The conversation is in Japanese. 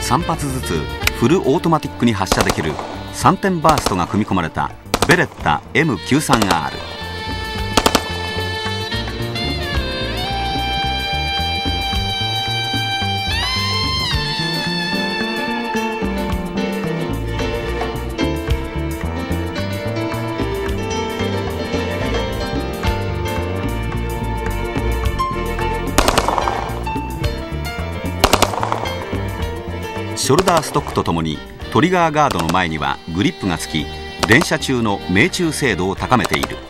3発ずつフルオートマティックに発射できる3点バーストが組み込まれたベレッタ M93R。ショルダーストックとともにトリガーガードの前にはグリップがつき、連射中の命中精度を高めている。